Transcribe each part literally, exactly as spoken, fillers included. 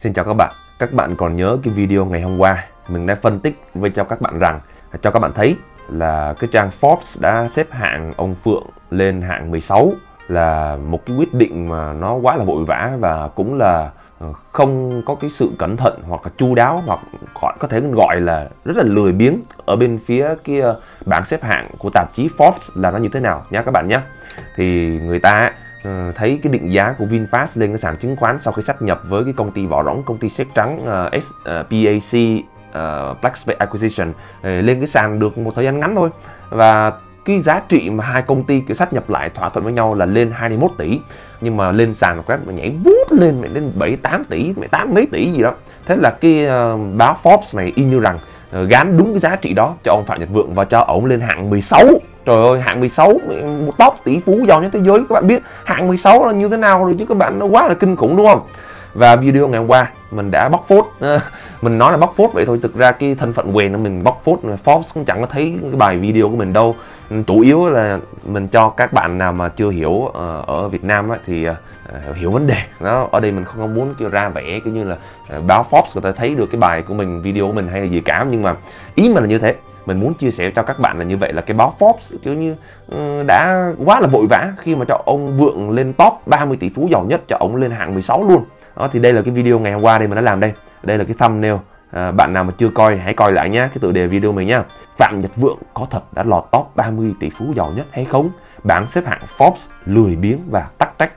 Xin chào các bạn. Các bạn còn nhớ cái video ngày hôm qua mình đã phân tích với cho các bạn rằng cho các bạn thấy là cái trang Forbes đã xếp hạng ông Phượng lên hạng mười sáu là một cái quyết định mà nó quá là vội vã và cũng là không có cái sự cẩn thận hoặc là chu đáo, hoặc có thể gọi là rất là lười biếng ở bên phía kia bảng xếp hạng của tạp chí Forbes là nó như thế nào nhé các bạn nhé. Thì người ta thấy cái định giá của VinFast lên cái sàn chứng khoán sau khi sáp nhập với cái công ty vỏ rỗng, công ty séc trắng uh, pê a xê uh, Black Space Acquisition uh, lên cái sàn được một thời gian ngắn thôi, và cái giá trị mà hai công ty kiểu sáp nhập lại thỏa thuận với nhau là lên hai mươi mốt tỷ, nhưng mà lên sàn quét mà nhảy vút lên lên bảy tám tỷ, tám mấy tỷ gì đó. Thế là cái uh, báo Forbes này y như rằng uh, gán đúng cái giá trị đó cho ông Phạm Nhật Vượng và cho ổng lên hạng mười sáu. Trời ơi, hạng mười sáu, một top tỷ phú giàu nhất thế giới. Các bạn biết hạng mười sáu là như thế nào rồi chứ các bạn, nó quá là kinh khủng đúng không? Và video ngày hôm qua mình đã bóc phốt, mình nói là bóc phốt vậy thôi, thực ra cái thân phận quèn của mình bóc phốt, Forbes cũng chẳng có thấy cái bài video của mình đâu. Chủ yếu là mình cho các bạn nào mà chưa hiểu ở Việt Nam á, thì hiểu vấn đề đó. Ở đây mình không muốn kêu ra vẻ kiểu như là báo Forbes người ta thấy được cái bài của mình, video của mình hay là gì cả, nhưng mà ý mình là như thế. Mình muốn chia sẻ cho các bạn là như vậy, là cái báo Forbes kiểu như uh, đã quá là vội vã khi mà cho ông Vượng lên top ba mươi tỷ phú giàu nhất, cho ông lên hạng mười sáu luôn. Đó, thì đây là cái video ngày hôm qua đây mình đã làm đây. Đây là cái thumbnail. Uh, bạn nào mà chưa coi hãy coi lại nhé, cái tựa đề video mình nhá. Phạm Nhật Vượng có thật đã lọt top ba mươi tỷ phú giàu nhất hay không? Bảng xếp hạng Forbes lười biếng và tắc trách.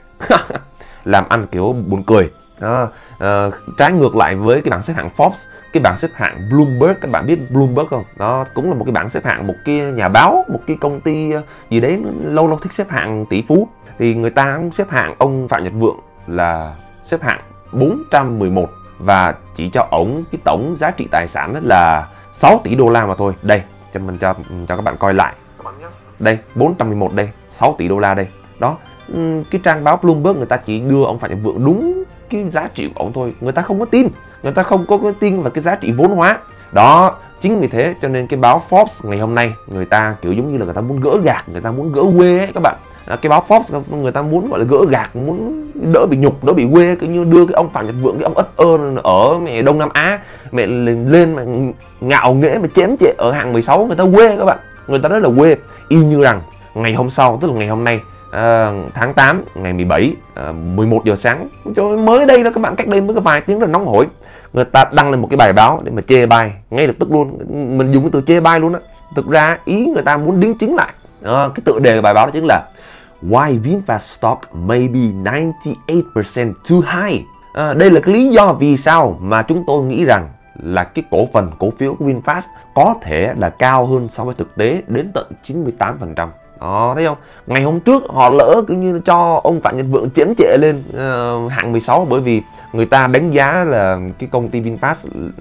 Làm ăn kiểu buồn cười. Đó, uh, trái ngược lại với cái bảng xếp hạng Forbes, cái bảng xếp hạng Bloomberg, các bạn biết Bloomberg không? Đó cũng là một cái bảng xếp hạng, một cái nhà báo, một cái công ty gì đấy lâu lâu thích xếp hạng tỷ phú. Thì người ta cũng xếp hạng ông Phạm Nhật Vượng là xếp hạng bốn trăm mười một, và chỉ cho ổng cái tổng giá trị tài sản đó là sáu tỷ đô la mà thôi. Đây, cho mình cho cho các bạn coi lại. Đây, bốn trăm mười một đây, sáu tỷ đô la đây. Đó, cái trang báo Bloomberg người ta chỉ đưa ông Phạm Nhật Vượng đúng cái giá trị của ông thôi, người ta không có tin, người ta không có tin vào cái giá trị vốn hóa đó. Chính vì thế cho nên cái báo Forbes ngày hôm nay người ta kiểu giống như là người ta muốn gỡ gạc, người ta muốn gỡ quê ấy các bạn. À, cái báo Forbes người ta muốn gọi là gỡ gạc, muốn đỡ bị nhục, đỡ bị quê, kiểu như đưa cái ông Phạm Nhật Vượng, cái ông ất ơ ở mẹ Đông Nam Á mẹ lên mà ngạo nghễ mà chém chệ ở hạng mười sáu, người ta quê các bạn, người ta rất là quê. Y như rằng ngày hôm sau, tức là ngày hôm nay, À, tháng tám ngày mười bảy, à, mười một giờ sáng, mới đây đó các bạn, cách đây mới có vài tiếng, rất là nóng hổi, người ta đăng lên một cái bài báo để mà chê bai ngay lập tức luôn. Mình dùng cái từ chê bai luôn á. Thực ra ý người ta muốn đính chính lại. À, cái tựa đề của bài báo đó chính là Why VinFast stock may be ninety-eight percent too high. À, đây là cái lý do vì sao mà chúng tôi nghĩ rằng là cái cổ phần, cổ phiếu của VinFast có thể là cao hơn so với thực tế đến tận chín mươi tám phần trăm. Đó, thấy không? Ngày hôm trước họ lỡ cứ như cho ông Phạm Nhật Vượng chém chệ lên uh, hạng mười sáu, bởi vì người ta đánh giá là cái công ty VinFast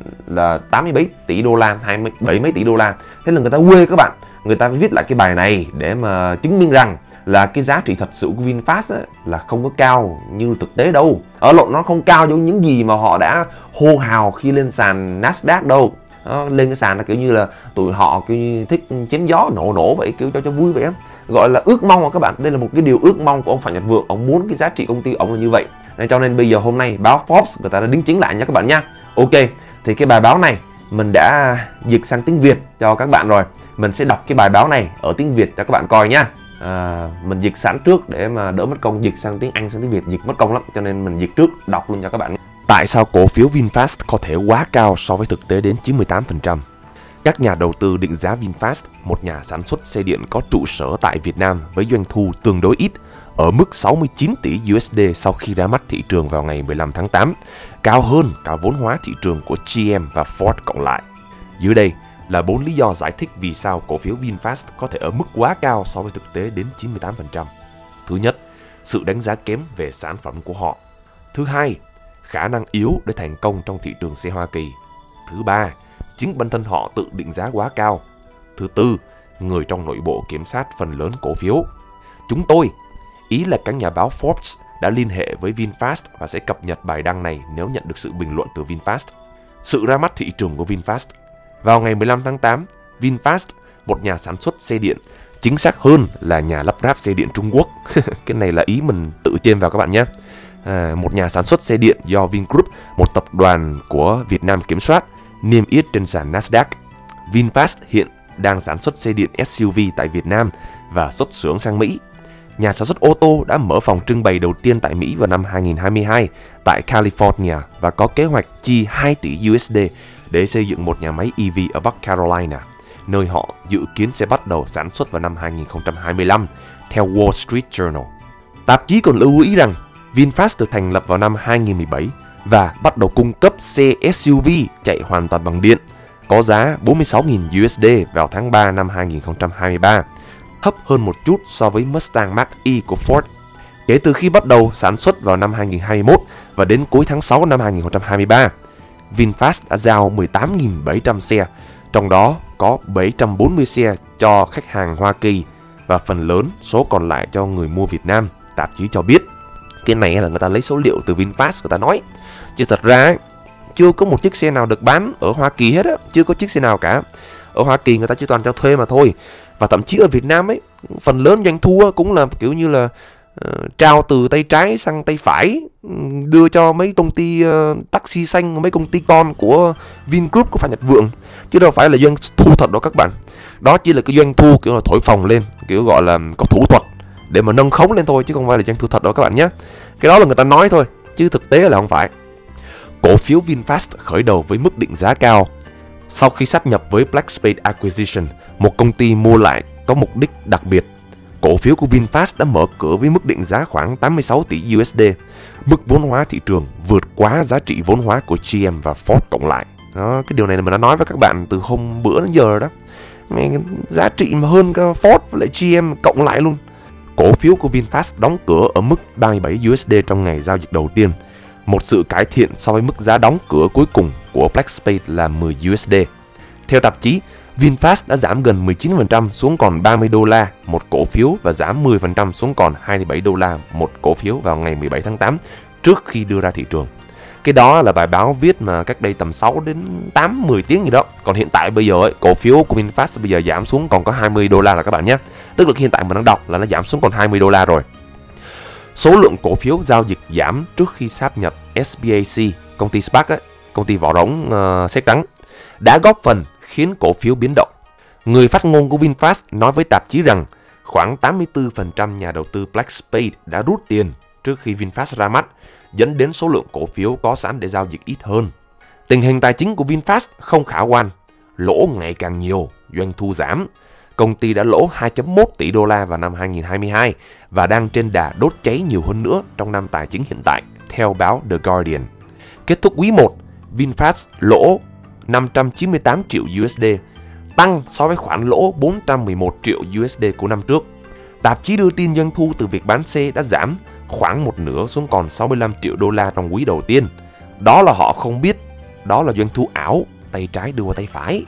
là tám mươi bảy tỷ đô la, hai mươi bảy mấy tỷ đô la. Thế là người ta quê các bạn, người ta viết lại cái bài này để mà chứng minh rằng là cái giá trị thật sự của VinFast ấy, là không có cao như thực tế đâu. Ở lộn, nó không cao giống những gì mà họ đã hô hào khi lên sàn Nasdaq đâu. Đó, lên cái sàn là kiểu như là tụi họ kiểu như thích chém gió nổ nổ vậy, kiểu cho cho vui vậy, gọi là ước mong mà các bạn. Đây là một cái điều ước mong của ông Phạm Nhật Vượng, ông muốn cái giá trị công ty ông là như vậy. Nên cho nên bây giờ hôm nay báo Forbes người ta đã đính chính lại nha các bạn nha. Ok, thì cái bài báo này mình đã dịch sang tiếng Việt cho các bạn rồi, mình sẽ đọc cái bài báo này ở tiếng Việt cho các bạn coi nha. À, mình dịch sẵn trước để mà đỡ mất công dịch sang tiếng Anh sang tiếng Việt, dịch mất công lắm, cho nên mình dịch trước đọc luôn cho các bạn. Tại sao cổ phiếu VinFast có thể quá cao so với thực tế đến chín mươi tám phần trăm? Các nhà đầu tư định giá VinFast, một nhà sản xuất xe điện có trụ sở tại Việt Nam với doanh thu tương đối ít, ở mức sáu mươi chín tỷ u ét đê sau khi ra mắt thị trường vào ngày mười lăm tháng tám, cao hơn cả vốn hóa thị trường của giê em và Ford cộng lại. Dưới đây là bốn lý do giải thích vì sao cổ phiếu VinFast có thể ở mức quá cao so với thực tế đến chín mươi tám phần trăm. Thứ nhất, sự đánh giá kém về sản phẩm của họ. Thứ hai, khả năng yếu để thành công trong thị trường xe Hoa Kỳ. Thứ ba, chính bản thân họ tự định giá quá cao. Thứ tư, người trong nội bộ kiểm soát phần lớn cổ phiếu. Chúng tôi, ý là các nhà báo Forbes, đã liên hệ với VinFast và sẽ cập nhật bài đăng này nếu nhận được sự bình luận từ VinFast. Sự ra mắt thị trường của VinFast. Vào ngày mười lăm tháng tám, VinFast, một nhà sản xuất xe điện, chính xác hơn là nhà lắp ráp xe điện Trung Quốc. Cái này là ý mình tự chêm vào các bạn nhé. à, một nhà sản xuất xe điện do Vingroup, một tập đoàn của Việt Nam kiểm soát, niêm yết trên sàn Nasdaq. VinFast hiện đang sản xuất xe điện ét u vê tại Việt Nam và xuất xưởng sang Mỹ. Nhà sản xuất ô tô đã mở phòng trưng bày đầu tiên tại Mỹ vào năm hai nghìn không trăm hai mươi hai tại California và có kế hoạch chi hai tỷ đô la để xây dựng một nhà máy e vê ở Bắc Carolina, nơi họ dự kiến sẽ bắt đầu sản xuất vào năm hai nghìn không trăm hai mươi lăm, theo Wall Street Journal. Tạp chí còn lưu ý rằng VinFast được thành lập vào năm hai nghìn không trăm mười bảy và bắt đầu cung cấp xe ét u vê chạy hoàn toàn bằng điện, có giá bốn mươi sáu nghìn đô la vào tháng ba năm hai nghìn không trăm hai mươi ba, thấp hơn một chút so với Mustang Mach-E của Ford. Kể từ khi bắt đầu sản xuất vào năm hai nghìn không trăm hai mươi mốt và đến cuối tháng sáu năm hai nghìn không trăm hai mươi ba, VinFast đã giao mười tám nghìn bảy trăm xe, trong đó có bảy trăm bốn mươi xe cho khách hàng Hoa Kỳ và phần lớn số còn lại cho người mua Việt Nam, tạp chí cho biết. Cái này là người ta lấy số liệu từ VinFast người ta nói. Chứ thật ra chưa có một chiếc xe nào được bán ở Hoa Kỳ hết á, chưa có chiếc xe nào cả. Ở Hoa Kỳ người ta chỉ toàn cho thuê mà thôi. Và thậm chí ở Việt Nam ấy, phần lớn doanh thu cũng là kiểu như là uh, trao từ tay trái sang tay phải, đưa cho mấy công ty uh, taxi xanh, mấy công ty con của Vingroup, của Phan Nhật Vượng, chứ đâu phải là doanh thu thật đâu các bạn. Đó chỉ là cái doanh thu kiểu là thổi phồng lên, kiểu gọi là có thủ thuật để mà nâng khống lên thôi, chứ không phải là doanh thu thật đâu các bạn nhé. Cái đó là người ta nói thôi, chứ thực tế là không phải. Cổ phiếu VinFast khởi đầu với mức định giá cao. Sau khi sáp nhập với Black Spade Acquisition, một công ty mua lại có mục đích đặc biệt, cổ phiếu của VinFast đã mở cửa với mức định giá khoảng tám mươi sáu tỷ đô la. Mức vốn hóa thị trường vượt quá giá trị vốn hóa của giê em và Ford cộng lại. Đó, cái điều này là mình đã nói với các bạn từ hôm bữa đến giờ đó. Mày, giá trị mà hơn cả Ford với lại giê em cộng lại luôn. Cổ phiếu của VinFast đóng cửa ở mức ba mươi bảy đô la trong ngày giao dịch đầu tiên, một sự cải thiện so với mức giá đóng cửa cuối cùng của Black Spade là mười đô la. Theo tạp chí, VinFast đã giảm gần mười chín phần trăm xuống còn ba mươi đô la một cổ phiếu và giảm mười phần trăm xuống còn hai mươi bảy đô la một cổ phiếu vào ngày mười bảy tháng tám trước khi đưa ra thị trường. Cái đó là bài báo viết mà cách đây tầm sáu đến tám mười tiếng gì đó. Còn hiện tại bây giờ ấy, cổ phiếu của VinFast bây giờ giảm xuống còn có hai mươi đô la là các bạn nhé. Tức là hiện tại mình đang đọc là nó giảm xuống còn hai mươi đô la rồi. Số lượng cổ phiếu giao dịch giảm trước khi sáp nhập ét pê a xê, công ty SPAC ấy, công ty vỏ rỗng uh, sét trắng, đã góp phần khiến cổ phiếu biến động. Người phát ngôn của VinFast nói với tạp chí rằng khoảng tám mươi tư phần trăm nhà đầu tư Black Spade đã rút tiền trước khi VinFast ra mắt, dẫn đến số lượng cổ phiếu có sẵn để giao dịch ít hơn. Tình hình tài chính của VinFast không khả quan, lỗ ngày càng nhiều, doanh thu giảm. Công ty đã lỗ hai phẩy một tỷ đô la vào năm hai nghìn không trăm hai mươi hai và đang trên đà đốt cháy nhiều hơn nữa trong năm tài chính hiện tại, theo báo The Guardian. Kết thúc quý một, VinFast lỗ năm trăm chín mươi tám triệu đô la, tăng so với khoản lỗ bốn trăm mười một triệu đô la của năm trước. Tạp chí đưa tin doanh thu từ việc bán xe đã giảm khoảng một nửa xuống còn sáu mươi lăm triệu đô la trong quý đầu tiên. Đó là họ không biết, đó là doanh thu ảo, tay trái đưa qua tay phải.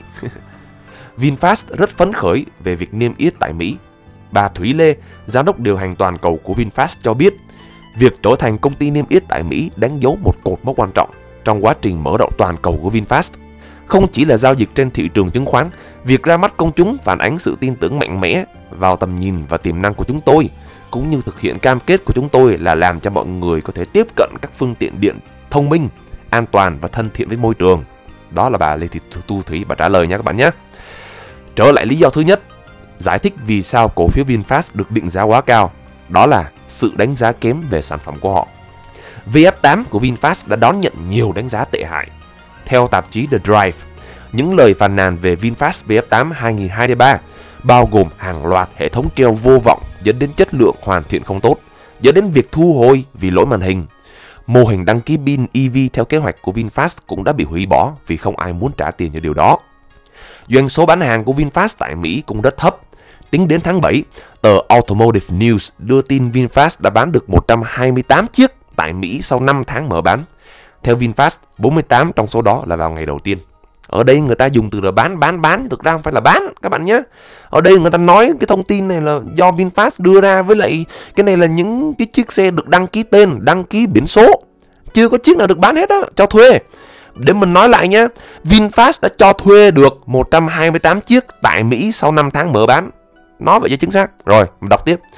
VinFast rất phấn khởi về việc niêm yết tại Mỹ. Bà Thúy Lê, giám đốc điều hành toàn cầu của VinFast cho biết, việc trở thành công ty niêm yết tại Mỹ đánh dấu một cột mốc quan trọng trong quá trình mở rộng toàn cầu của VinFast. Không chỉ là giao dịch trên thị trường chứng khoán, việc ra mắt công chúng phản ánh sự tin tưởng mạnh mẽ vào tầm nhìn và tiềm năng của chúng tôi, cũng như thực hiện cam kết của chúng tôi là làm cho mọi người có thể tiếp cận các phương tiện điện thông minh, an toàn và thân thiện với môi trường. Đó là bà Lê Thị Tu Thủy, bà trả lời nha các bạn nhé. Trở lại lý do thứ nhất, giải thích vì sao cổ phiếu VinFast được định giá quá cao, đó là sự đánh giá kém về sản phẩm của họ. vê ép tám của VinFast đã đón nhận nhiều đánh giá tệ hại. Theo tạp chí The Drive, những lời phàn nàn về VinFast vê ép tám hai nghìn không trăm hai mươi ba bao gồm hàng loạt hệ thống treo vô vọng dẫn đến chất lượng hoàn thiện không tốt, dẫn đến việc thu hồi vì lỗi màn hình. Mô hình đăng ký pin e vê theo kế hoạch của VinFast cũng đã bị hủy bỏ vì không ai muốn trả tiền cho điều đó. Doanh số bán hàng của VinFast tại Mỹ cũng rất thấp. Tính đến tháng bảy, tờ Automotive News đưa tin VinFast đã bán được một trăm hai mươi tám chiếc tại Mỹ sau năm tháng mở bán. Theo VinFast, bốn mươi tám trong số đó là vào ngày đầu tiên. Ở đây người ta dùng từ là bán, bán, bán, thực ra không phải là bán các bạn nhé. Ở đây người ta nói cái thông tin này là do VinFast đưa ra, với lại cái này là những cái chiếc xe được đăng ký tên, đăng ký biển số. Chưa có chiếc nào được bán hết á, cho thuê. Để mình nói lại nhé, VinFast đã cho thuê được một trăm hai mươi tám chiếc tại Mỹ sau năm tháng mở bán. Nói vậy cho chính xác. Rồi, mình đọc tiếp.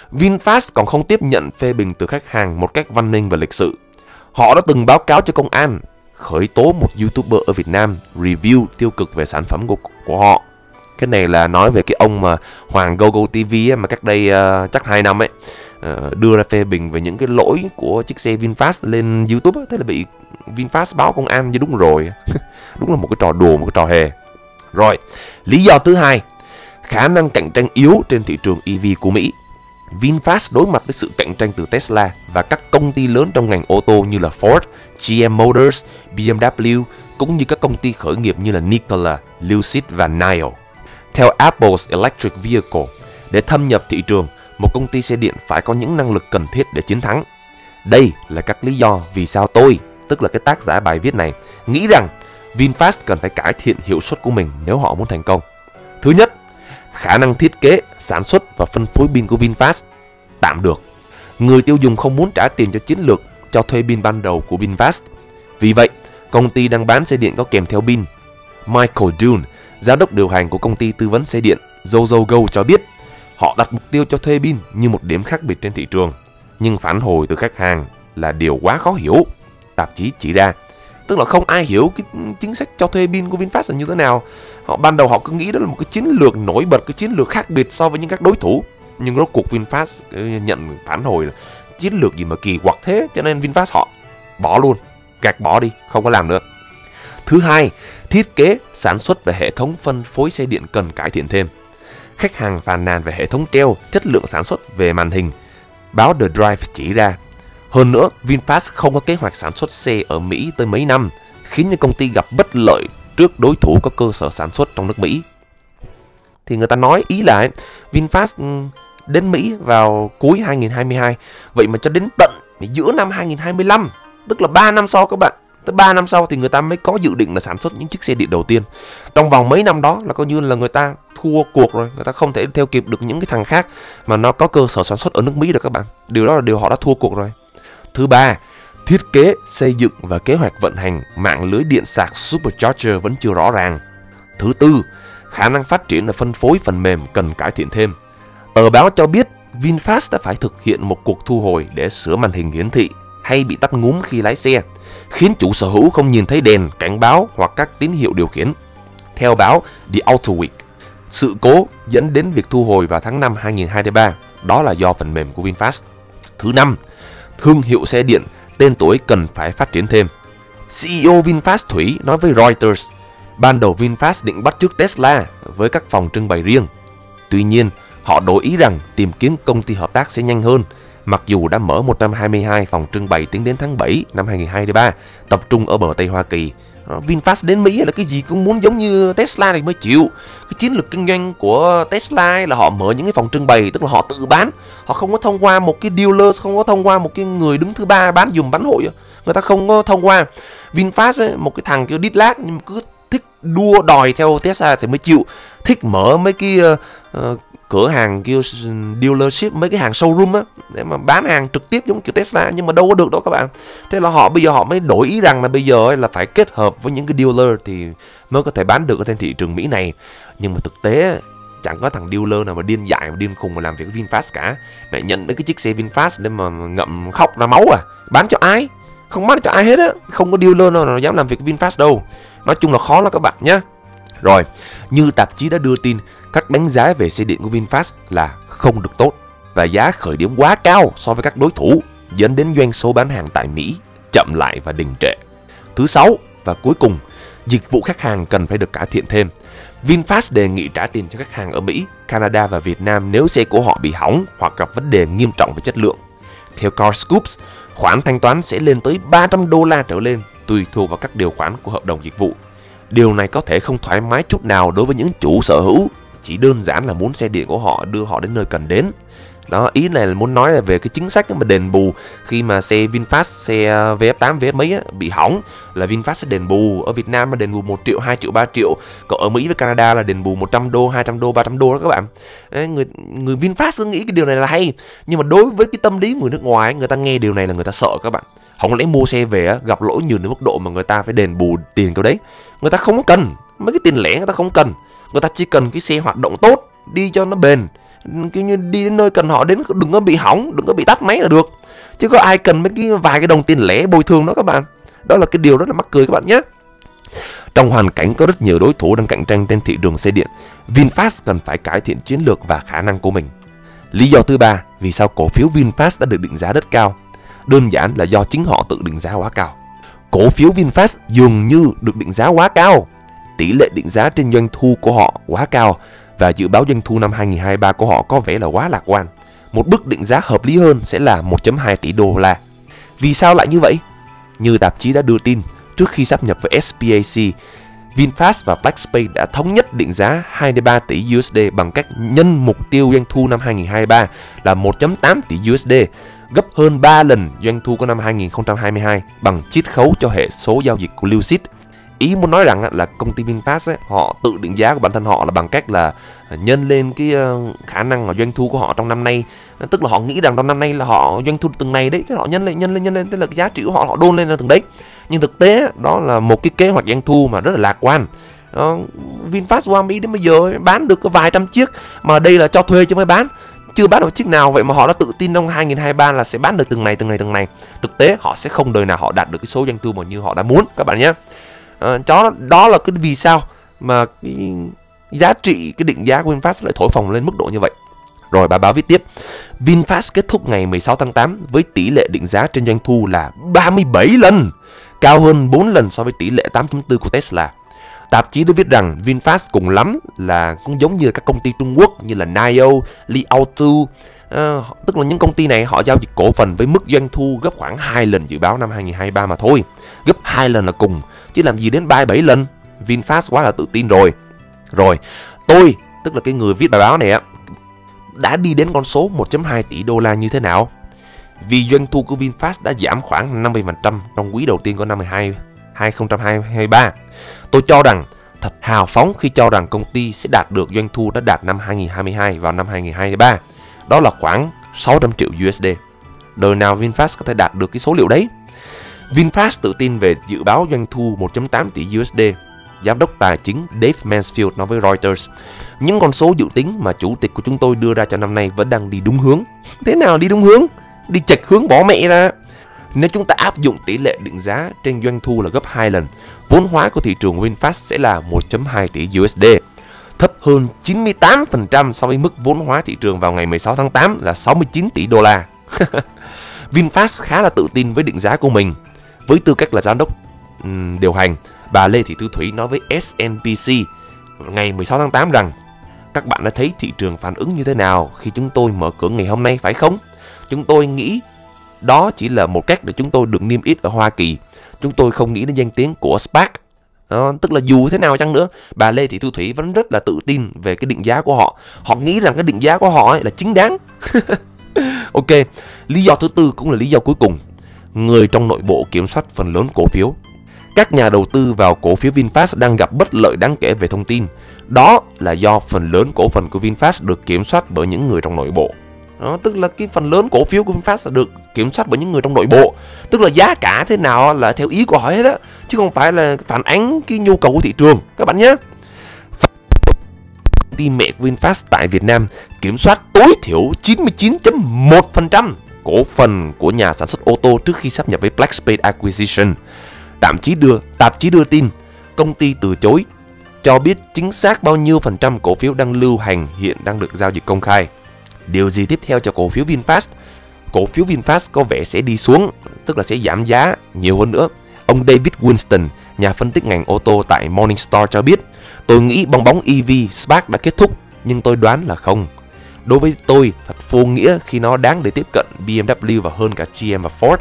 VinFast còn không tiếp nhận phê bình từ khách hàng một cách văn minh và lịch sự. Họ đã từng báo cáo cho công an khởi tố một YouTuber ở Việt Nam review tiêu cực về sản phẩm của, của họ. Cái này là nói về cái ông mà Hoàng GoGo ti vi ấy, mà cách đây uh, chắc hai năm ấy uh, đưa ra phê bình về những cái lỗi của chiếc xe VinFast lên YouTube ấy. Thế là bị VinFast báo công an như đúng rồi. Đúng là một cái trò đùa, một cái trò hề. Rồi, lý do thứ hai, khả năng cạnh tranh yếu trên thị trường e vê của Mỹ. VinFast đối mặt với sự cạnh tranh từ Tesla và các công ty lớn trong ngành ô tô như là Ford, giê em Motors, bê em W, cũng như các công ty khởi nghiệp như là Nikola, Lucid và Nio. Theo Apple's Electric Vehicle, để thâm nhập thị trường, một công ty xe điện phải có những năng lực cần thiết để chiến thắng. Đây là các lý do vì sao tôi, tức là cái tác giả bài viết này, nghĩ rằng VinFast cần phải cải thiện hiệu suất của mình nếu họ muốn thành công. Thứ nhất, khả năng thiết kế, sản xuất và phân phối pin của VinFast tạm được. Người tiêu dùng không muốn trả tiền cho chiến lược cho thuê pin ban đầu của VinFast. Vì vậy, công ty đang bán xe điện có kèm theo pin. Michael Dune, giám đốc điều hành của công ty tư vấn xe điện ZoZoGo cho biết, họ đặt mục tiêu cho thuê pin như một điểm khác biệt trên thị trường. Nhưng phản hồi từ khách hàng là điều quá khó hiểu, tạp chí chỉ ra. Tức là không ai hiểu cái chính sách cho thuê pin của VinFast là như thế nào. Họ ban đầu họ cứ nghĩ đó là một cái chiến lược nổi bật, cái chiến lược khác biệt so với những các đối thủ. Nhưng rốt cuộc VinFast nhận phản hồi là chiến lược gì mà kỳ quặc thế, cho nên VinFast họ bỏ luôn, gạt bỏ đi, không có làm nữa. Thứ hai, thiết kế, sản xuất và hệ thống phân phối xe điện cần cải thiện thêm. Khách hàng phàn nàn về hệ thống treo, chất lượng sản xuất về màn hình. Báo The Drive chỉ ra. Hơn nữa, VinFast không có kế hoạch sản xuất xe ở Mỹ tới mấy năm, khiến cho công ty gặp bất lợi trước đối thủ có cơ sở sản xuất trong nước Mỹ. Thì người ta nói ý là VinFast đến Mỹ vào cuối hai nghìn không trăm hai mươi hai, vậy mà cho đến tận giữa năm hai nghìn không trăm hai mươi lăm, tức là ba năm sau các bạn, tới ba năm sau thì người ta mới có dự định là sản xuất những chiếc xe điện đầu tiên. Trong vòng mấy năm đó là coi như là người ta thua cuộc rồi, người ta không thể theo kịp được những cái thằng khác mà nó có cơ sở sản xuất ở nước Mỹ được các bạn. Điều đó là điều họ đã thua cuộc rồi. Thứ ba, thiết kế, xây dựng và kế hoạch vận hành mạng lưới điện sạc Supercharger vẫn chưa rõ ràng. Thứ tư, khả năng phát triển và phân phối phần mềm cần cải thiện thêm. Tờ báo cho biết VinFast đã phải thực hiện một cuộc thu hồi để sửa màn hình hiển thị hay bị tắt ngúm khi lái xe, khiến chủ sở hữu không nhìn thấy đèn, cảnh báo hoặc các tín hiệu điều khiển. Theo báo The Auto Week, sự cố dẫn đến việc thu hồi vào tháng năm hai nghìn không trăm hai mươi ba, đó là do phần mềm của VinFast. Thứ năm, thương hiệu xe điện tên tuổi cần phải phát triển thêm. xê e ô VinFast Thủy nói với Reuters, ban đầu VinFast định bắt chước Tesla với các phòng trưng bày riêng. Tuy nhiên, họ đổi ý rằng tìm kiếm công ty hợp tác sẽ nhanh hơn, mặc dù đã mở một trăm hai mươi hai phòng trưng bày tính đến tháng bảy năm hai nghìn không trăm hai mươi ba, tập trung ở bờ Tây Hoa Kỳ. VinFast đến Mỹ là cái gì cũng muốn giống như Tesla thì mới chịu. Cái chiến lược kinh doanh của Tesla là họ mở những cái phòng trưng bày, tức là họ tự bán, họ không có thông qua một cái dealer, không có thông qua một cái người đứng thứ ba bán dùm bán hội, người ta không có thông qua. VinFast ấy, một cái thằng kiểu đít lát nhưng mà cứ thích đua đòi theo Tesla thì mới chịu, thích mở mấy cái uh, uh, cửa hàng kêu dealership, mấy cái hàng showroom á, để mà bán hàng trực tiếp giống kiểu Tesla, nhưng mà đâu có được đâu các bạn. Thế là họ bây giờ họ mới đổi ý rằng là bây giờ ấy là phải kết hợp với những cái dealer thì mới có thể bán được ở trên thị trường Mỹ này. Nhưng mà thực tế chẳng có thằng dealer nào mà điên dại mà điên khùng mà làm việc với VinFast cả. Mẹ nhận mấy cái chiếc xe VinFast để mà ngậm khóc ra máu à, bán cho ai? Không bán cho ai hết á, không có dealer nào, nào dám làm việc với VinFast đâu. Nói chung là khó lắm các bạn nhé. Rồi, như tạp chí đã đưa tin, các đánh giá về xe điện của VinFast là không được tốt và giá khởi điểm quá cao so với các đối thủ, dẫn đến doanh số bán hàng tại Mỹ chậm lại và đình trệ. Thứ sáu và cuối cùng, dịch vụ khách hàng cần phải được cải thiện thêm. VinFast đề nghị trả tiền cho khách hàng ở Mỹ, Canada và Việt Nam nếu xe của họ bị hỏng hoặc gặp vấn đề nghiêm trọng về chất lượng. Theo CarScoops, khoản thanh toán sẽ lên tới ba trăm đô la trở lên, tùy thuộc vào các điều khoản của hợp đồng dịch vụ. Điều này có thể không thoải mái chút nào đối với những chủ sở hữu, chỉ đơn giản là muốn xe điện của họ đưa họ đến nơi cần đến. Đó, ý này là muốn nói là về cái chính sách mà đền bù khi mà xe VinFast, xe vê ép tám, vê ép mấy á, bị hỏng là VinFast sẽ đền bù. Ở Việt Nam là đền bù một triệu, hai triệu, ba triệu. Còn ở Mỹ với Canada là đền bù một trăm đô, hai trăm đô, ba trăm đô đó các bạn. Đấy, người người VinFast cứ nghĩ cái điều này là hay, nhưng mà đối với cái tâm lý người nước ngoài, người ta nghe điều này là người ta sợ các bạn. Không lẽ mua xe về gặp lỗi nhiều đến mức độ mà người ta phải đền bù tiền cái đấy. Người ta không cần mấy cái tiền lẻ, người ta không cần. Người ta chỉ cần cái xe hoạt động tốt, đi cho nó bền, kiểu như đi đến nơi cần họ đến, đừng có bị hỏng, đừng có bị tắt máy là được. Chứ có ai cần mấy cái vài cái đồng tiền lẻ bồi thường đó các bạn. Đó là cái điều rất là mắc cười các bạn nhé. Trong hoàn cảnh có rất nhiều đối thủ đang cạnh tranh trên thị trường xe điện, VinFast cần phải cải thiện chiến lược và khả năng của mình. Lý do thứ ba vì sao cổ phiếu VinFast đã được định giá rất cao, đơn giản là do chính họ tự định giá quá cao. Cổ phiếu VinFast dường như được định giá quá cao. Tỷ lệ định giá trên doanh thu của họ quá cao và dự báo doanh thu năm hai nghìn không trăm hai mươi ba của họ có vẻ là quá lạc quan. Một mức định giá hợp lý hơn sẽ là một phẩy hai tỷ đô la. Vì sao lại như vậy? Như tạp chí đã đưa tin, trước khi sáp nhập với ét pê a xê, VinFast và Blackspace đã thống nhất định giá hai mươi ba tỷ đô la bằng cách nhân mục tiêu doanh thu năm hai nghìn không trăm hai mươi ba là một phẩy tám tỷ đô la, gấp hơn ba lần doanh thu của năm hai nghìn không trăm hai mươi hai bằng chiết khấu cho hệ số giao dịch của Lucid. Ý muốn nói rằng là công ty VinFast ấy, họ tự định giá của bản thân họ là bằng cách là nhân lên cái khả năng của doanh thu của họ trong năm nay. Tức là họ nghĩ rằng trong năm nay là họ doanh thu từng này đấy, thế họ nhân lên nhân lên nhân lên, tức là cái giá trị của họ họ đôn lên là từng đấy. Nhưng thực tế đó là một cái kế hoạch doanh thu mà rất là lạc quan. Đó, VinFast qua Mỹ đến bây giờ bán được có vài trăm chiếc, mà đây là cho thuê chứ mới bán, chưa bán được chiếc nào. Vậy mà họ đã tự tin năm hai nghìn không trăm hai mươi ba là sẽ bán được từng này từng này từng này. Thực tế họ sẽ không đời nào họ đạt được cái số doanh thu mà như họ đã muốn các bạn nhé. À, đó, đó là cái vì sao mà cái giá trị, cái định giá của VinFast lại thổi phồng lên mức độ như vậy. Rồi bà báo viết tiếp, VinFast kết thúc ngày mười sáu tháng tám với tỷ lệ định giá trên doanh thu là ba mươi bảy lần, cao hơn bốn lần so với tỷ lệ tám chấm bốn của Tesla. Tạp chí đã viết rằng VinFast cùng lắm là cũng giống như các công ty Trung Quốc như là en i ô, Li Auto, à, tức là những công ty này họ giao dịch cổ phần với mức doanh thu gấp khoảng hai lần dự báo năm hai nghìn không trăm hai mươi ba mà thôi. Gấp hai lần là cùng, chứ làm gì đến ba mươi bảy lần. VinFast quá là tự tin rồi. Rồi, tôi, tức là cái người viết bài báo này á, đã đi đến con số một phẩy hai tỷ đô la như thế nào? Vì doanh thu của VinFast đã giảm khoảng năm mươi phần trăm trong quý đầu tiên của năm hai nghìn không trăm hai mươi ba. Tôi cho rằng thật hào phóng khi cho rằng công ty sẽ đạt được doanh thu đã đạt năm hai nghìn không trăm hai mươi hai vào năm hai nghìn không trăm hai mươi ba. Đó là khoảng sáu trăm triệu đô la. Đời nào VinFast có thể đạt được cái số liệu đấy? VinFast tự tin về dự báo doanh thu một phẩy tám tỷ đô la. Giám đốc tài chính Dave Mansfield nói với Reuters, những con số dự tính mà chủ tịch của chúng tôi đưa ra cho năm nay vẫn đang đi đúng hướng. Thế nào đi đúng hướng? Đi chệch hướng bỏ mẹ ra. Nếu chúng ta áp dụng tỷ lệ định giá trên doanh thu là gấp hai lần, vốn hóa của thị trường VinFast sẽ là một phẩy hai tỷ đô la, thấp hơn chín mươi tám phần trăm so với mức vốn hóa thị trường vào ngày mười sáu tháng tám là sáu mươi chín tỷ đô la. VinFast khá là tự tin với định giá của mình. Với tư cách là giám đốc um, điều hành, bà Lê Thị Thu Thủy nói với ét en bê xê ngày mười sáu tháng tám rằng các bạn đã thấy thị trường phản ứng như thế nào khi chúng tôi mở cửa ngày hôm nay phải không? Chúng tôi nghĩ đó chỉ là một cách để chúng tôi được niêm yết ở Hoa Kỳ. Chúng tôi không nghĩ đến danh tiếng của Spark. Đó, tức là dù thế nào chăng nữa, bà Lê Thị Thu Thủy vẫn rất là tự tin về cái định giá của họ. Họ nghĩ rằng cái định giá của họ ấy là chính đáng. Ok, lý do thứ tư cũng là lý do cuối cùng. Người trong nội bộ kiểm soát phần lớn cổ phiếu. Các nhà đầu tư vào cổ phiếu VinFast đang gặp bất lợi đáng kể về thông tin. Đó là do phần lớn cổ phần của VinFast được kiểm soát bởi những người trong nội bộ. Đó, tức là cái phần lớn cổ phiếu của VinFast được kiểm soát bởi những người trong nội bộ. Tức là giá cả thế nào là theo ý của họ hết á, chứ không phải là phản ánh cái nhu cầu của thị trường các bạn nhé. Công ty mẹ của VinFast tại Việt Nam kiểm soát tối thiểu chín mươi chín phẩy một phần trăm cổ phần của nhà sản xuất ô tô trước khi sáp nhập với Blackspace Acquisition. Tạp chí đưa, tạp chí đưa tin, công ty từ chối cho biết chính xác bao nhiêu phần trăm cổ phiếu đang lưu hành hiện đang được giao dịch công khai. Điều gì tiếp theo cho cổ phiếu VinFast? Cổ phiếu VinFast có vẻ sẽ đi xuống, tức là sẽ giảm giá nhiều hơn nữa. Ông David Winston, nhà phân tích ngành ô tô tại Morningstar cho biết, tôi nghĩ bong bóng e vê Spark đã kết thúc, nhưng tôi đoán là không. Đối với tôi, thật vô nghĩa khi nó đáng để tiếp cận bê em vê và hơn cả giê em và Ford.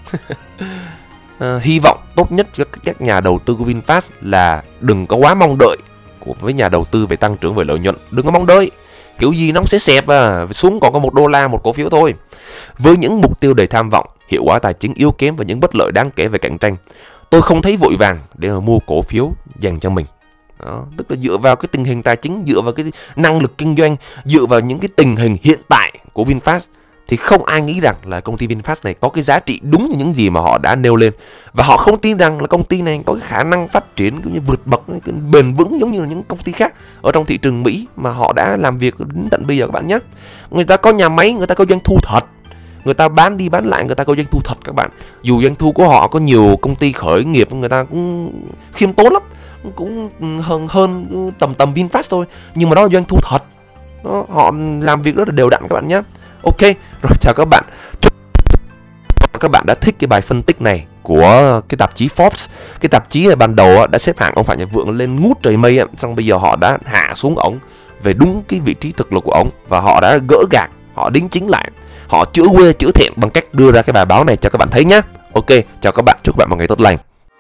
à, hy vọng tốt nhất cho các nhà đầu tư của VinFast là đừng có quá mong đợi của với nhà đầu tư về tăng trưởng về lợi nhuận. Đừng có mong đợi. Kiểu gì nó cũng sẽ xẹp à, xuống còn có một đô la một cổ phiếu thôi. Với những mục tiêu đầy tham vọng, hiệu quả tài chính yếu kém và những bất lợi đáng kể về cạnh tranh, tôi không thấy vội vàng để mà mua cổ phiếu dành cho mình. Đó, tức là dựa vào cái tình hình tài chính, dựa vào cái năng lực kinh doanh, dựa vào những cái tình hình hiện tại của VinFast thì không ai nghĩ rằng là công ty VinFast này có cái giá trị đúng như những gì mà họ đã nêu lên. Và họ không tin rằng là công ty này có cái khả năng phát triển cũng như vượt bậc, bền vững giống như là những công ty khác ở trong thị trường Mỹ mà họ đã làm việc đến tận bây giờ các bạn nhé. Người ta có nhà máy, người ta có doanh thu thật, người ta bán đi bán lại, người ta có doanh thu thật các bạn. Dù doanh thu của họ có nhiều công ty khởi nghiệp, người ta cũng khiêm tốn lắm, cũng hơn hơn tầm tầm VinFast thôi, nhưng mà đó là doanh thu thật. Đó, họ làm việc rất là đều đặn các bạn nhé. Ok, rồi chào các bạn. Chúc các bạn đã thích cái bài phân tích này của cái tạp chí Forbes. Cái tạp chí này ban đầu đã xếp hạng ông Phạm Nhật Vượng lên ngút trời mây, xong bây giờ họ đã hạ xuống ổng về đúng cái vị trí thực lực của ổng, và họ đã gỡ gạc, họ đính chính lại, họ chữa quê chữa thiện bằng cách đưa ra cái bài báo này cho các bạn thấy nhé. Ok, chào các bạn, chúc các bạn một ngày tốt lành.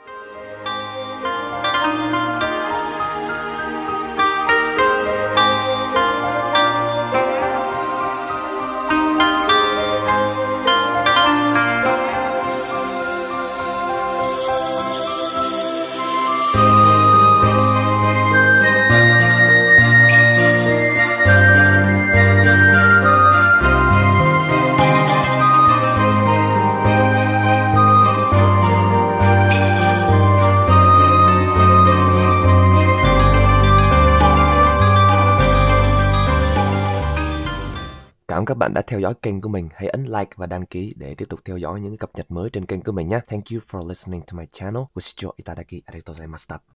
Cảm ơn các bạn đã theo dõi kênh của mình. Hãy ấn like và đăng ký để tiếp tục theo dõi những cập nhật mới trên kênh của mình nhé. Thank you for listening to my channel. Gochicho itadaki arigatou gozaimashita.